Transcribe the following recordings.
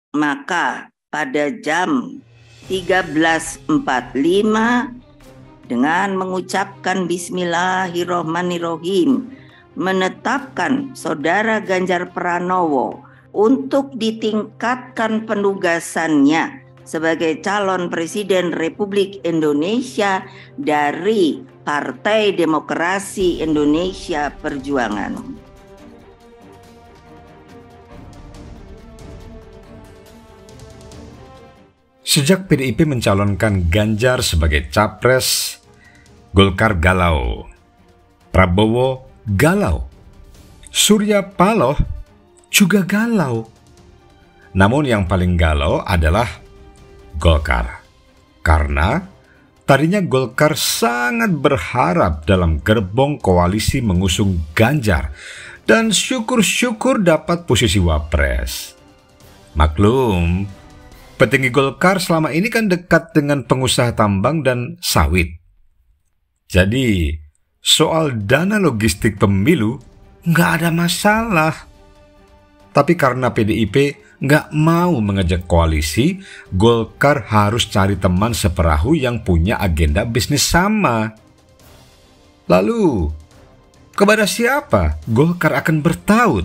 Maka pada jam 13.45 dengan mengucapkan Bismillahirrohmanirrohim menetapkan Saudara Ganjar Pranowo untuk ditingkatkan penugasannya sebagai calon Presiden Republik Indonesia dari Partai Demokrasi Indonesia Perjuangan. Sejak PDIP mencalonkan Ganjar sebagai capres, Golkar galau, Prabowo galau, Surya Paloh juga galau. Namun yang paling galau adalah Golkar. Karena tadinya Golkar sangat berharap dalam gerbong koalisi mengusung Ganjar dan syukur-syukur dapat posisi wapres. Maklum, petinggi Golkar selama ini kan dekat dengan pengusaha tambang dan sawit. Jadi, soal dana logistik pemilu nggak ada masalah. Tapi karena PDIP nggak mau mengajak koalisi, Golkar harus cari teman seperahu yang punya agenda bisnis sama. Lalu, kepada siapa Golkar akan bertaut?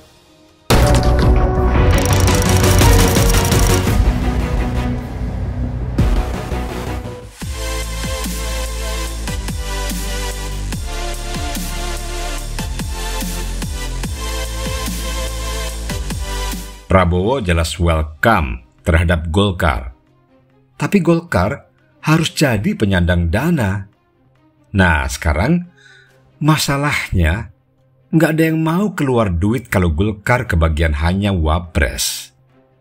Prabowo jelas welcome terhadap Golkar. Tapi Golkar harus jadi penyandang dana. Nah, sekarang masalahnya nggak ada yang mau keluar duit kalau Golkar kebagian hanya wapres.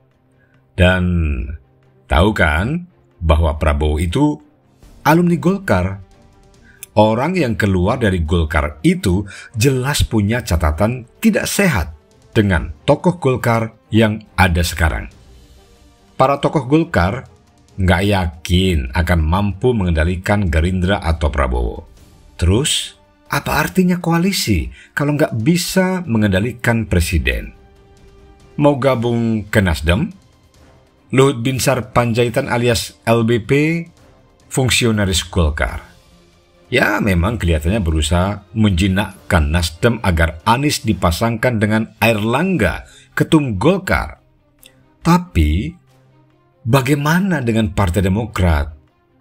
Dan tahu kan bahwa Prabowo itu alumni Golkar. Orang yang keluar dari Golkar itu jelas punya catatan tidak sehat dengan tokoh Golkar yang ada sekarang. Para tokoh Golkar nggak yakin akan mampu mengendalikan Gerindra atau Prabowo. Terus, apa artinya koalisi kalau nggak bisa mengendalikan presiden? Mau gabung ke Nasdem? Luhut Binsar Panjaitan alias LBP, fungsionaris Golkar. Ya, memang kelihatannya berusaha menjinakkan Nasdem agar Anies dipasangkan dengan Airlangga, ketum Golkar. Tapi, bagaimana dengan Partai Demokrat?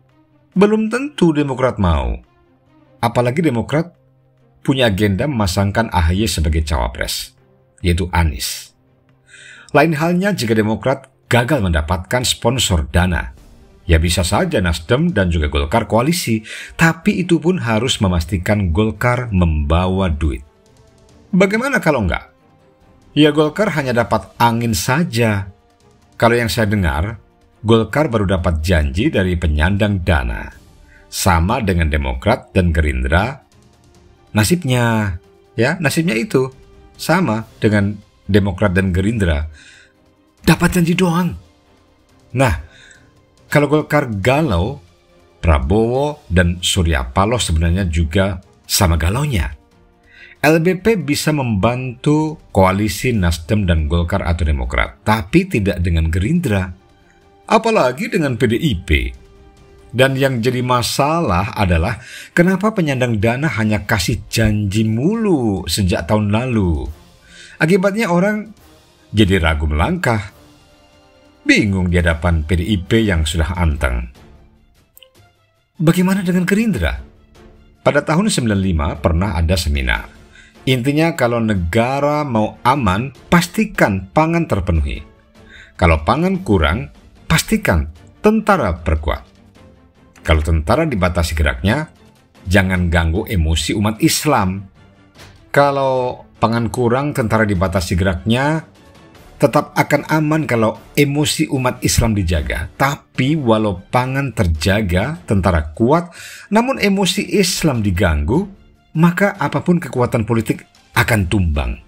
Belum tentu Demokrat mau. Apalagi Demokrat punya agenda memasangkan AHY sebagai cawapres, yaitu Anies. Lain halnya jika Demokrat gagal mendapatkan sponsor dana. Ya bisa saja Nasdem dan juga Golkar koalisi, tapi itu pun harus memastikan Golkar membawa duit. Bagaimana kalau enggak? Ya Golkar hanya dapat angin saja. Kalau yang saya dengar, Golkar baru dapat janji dari penyandang dana. Sama dengan Demokrat dan Gerindra, nasibnya itu sama dengan Demokrat dan Gerindra. Dapat janji doang. Nah, kalau Golkar galau, Prabowo dan Surya Paloh sebenarnya juga sama galaunya. LBP bisa membantu koalisi Nasdem dan Golkar atau Demokrat, tapi tidak dengan Gerindra. Apalagi dengan PDIP. Dan yang jadi masalah adalah kenapa penyandang dana hanya kasih janji mulu sejak tahun lalu. Akibatnya orang jadi ragu melangkah. Bingung di hadapan PDIP yang sudah anteng. Bagaimana dengan Gerindra? Pada tahun 95 pernah ada seminar. Intinya kalau negara mau aman, pastikan pangan terpenuhi. Kalau pangan kurang, pastikan tentara perkuat. Kalau tentara dibatasi geraknya, jangan ganggu emosi umat Islam. Kalau pangan kurang, tentara dibatasi geraknya, tetap akan aman kalau emosi umat Islam dijaga. Tapi walau pangan terjaga, tentara kuat, namun emosi Islam diganggu, maka apapun kekuatan politik akan tumbang.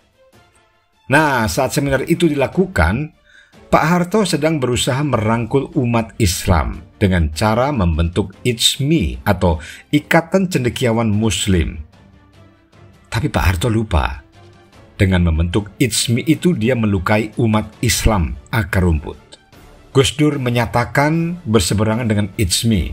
Nah, saat seminar itu dilakukan, Pak Harto sedang berusaha merangkul umat Islam dengan cara membentuk ICMI atau Ikatan Cendekiawan Muslim. Tapi Pak Harto lupa, Dengan membentuk IJSMI itu dia melukai umat Islam akar rumput. Gus Dur menyatakan berseberangan dengan IJSMI.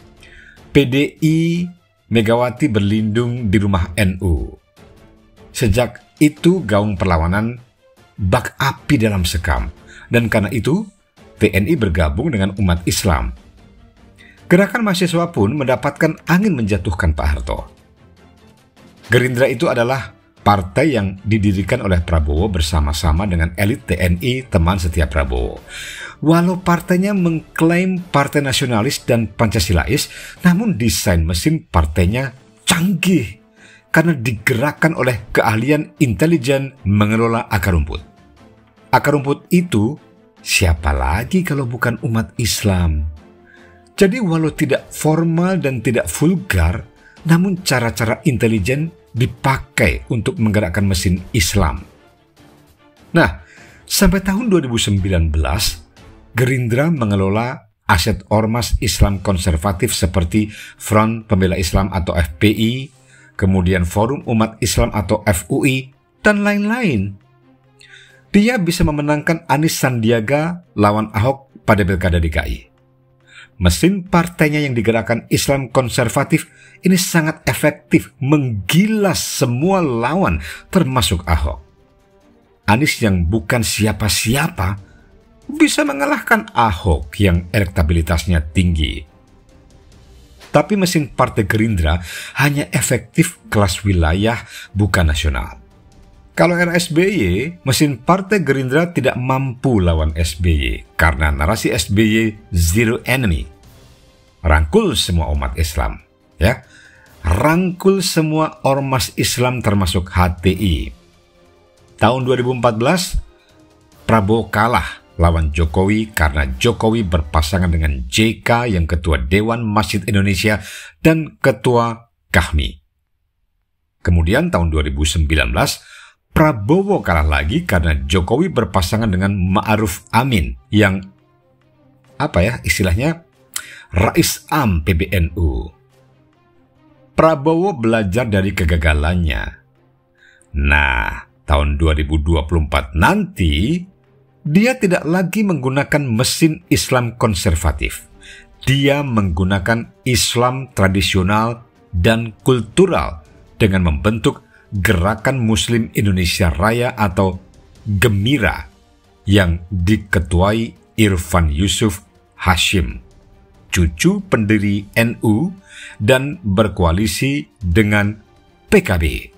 PDI Megawati berlindung di rumah NU. Sejak itu gaung perlawanan bak api dalam sekam, dan karena itu TNI bergabung dengan umat Islam. Gerakan mahasiswa pun mendapatkan angin menjatuhkan Pak Harto. Gerindra itu adalah partai yang didirikan oleh Prabowo bersama-sama dengan elit TNI teman setia Prabowo. Walau partainya mengklaim partai nasionalis dan Pancasilais, namun desain mesin partainya canggih karena digerakkan oleh keahlian intelijen mengelola akar rumput. Akar rumput itu siapa lagi kalau bukan umat Islam? Jadi walau tidak formal dan tidak vulgar, namun cara-cara intelijen dipakai untuk menggerakkan mesin Islam. Nah, sampai tahun 2019, Gerindra mengelola aset ormas Islam konservatif seperti Front Pembela Islam atau FPI, kemudian Forum Umat Islam atau FUI, dan lain-lain. Dia bisa memenangkan Anies Sandiaga lawan Ahok pada Pilkada DKI. Mesin partainya yang digerakkan Islam konservatif ini sangat efektif menggilas semua lawan termasuk Ahok. Anies yang bukan siapa-siapa bisa mengalahkan Ahok yang elektabilitasnya tinggi. Tapi mesin partai Gerindra hanya efektif kelas wilayah, bukan nasional. Kalau era SBY, mesin partai Gerindra tidak mampu lawan SBY karena narasi SBY zero enemy. Rangkul semua umat Islam, ya. Rangkul semua ormas Islam termasuk HTI. Tahun 2014, Prabowo kalah lawan Jokowi karena Jokowi berpasangan dengan JK yang Ketua Dewan Masjid Indonesia dan Ketua KAHMI. Kemudian tahun 2019, Prabowo kalah lagi karena Jokowi berpasangan dengan Ma'ruf Amin yang istilahnya Rais Am PBNU. Prabowo belajar dari kegagalannya. Nah, tahun 2024 nanti dia tidak lagi menggunakan mesin Islam konservatif. Dia menggunakan Islam tradisional dan kultural dengan membentuk Gerakan Muslim Indonesia Raya atau Gemira yang diketuai Irfan Yusuf Hashim, cucu pendiri NU dan berkoalisi dengan PKB.